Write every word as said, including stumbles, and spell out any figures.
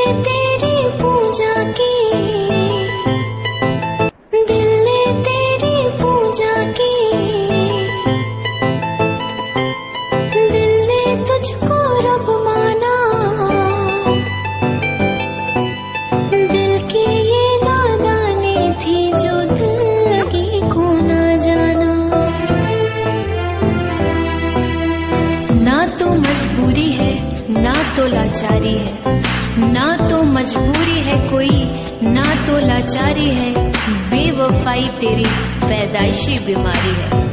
तेरी पूजा की, दिल ने तेरी पूजा की, दिल ने तुझको रब माना, दिल की ये नादानी थी जो दिल लगी को ना जाना। ना तो मजबूरी है ना तो लाचारी है, ना तो मजबूरी है कोई ना तो लाचारी है, बेवफाई तेरी पैदाइशी बीमारी है।